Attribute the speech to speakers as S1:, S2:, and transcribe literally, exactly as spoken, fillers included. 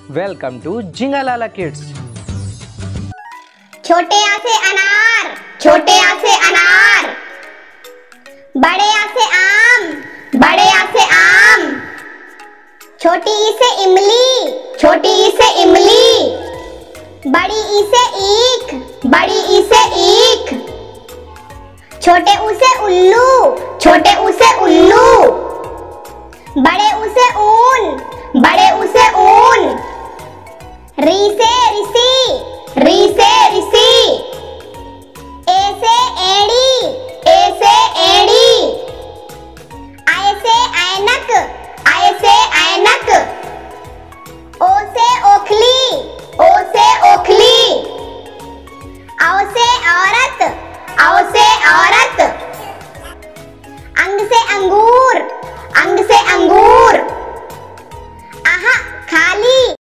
S1: Welcome to जिंगालाला kids.
S2: छोटे आ से अनार, छोटे आ से अनार। बड़े आ से आम, बड़े आ से आम। छोटी ई से इमली, छोटी ई से इमली। बड़ी ई से ईख, बड़ी ई से ईख। छोटे ऊ से उल्लू, छोटे ऊ से उल्लू। बड़े ऊ से ऊन, बड़े ऊ से ऊन। री से ऋषि, री से ऋषि। ए से एड़ी, ए से एड़ी। आय से ऐनक, आय से ऐनक। ओ से ओखली, ओ से ओखली। औ से औरत, औ से औरत। अंग से अंगूर, अंग से अंगूर। आहा खाली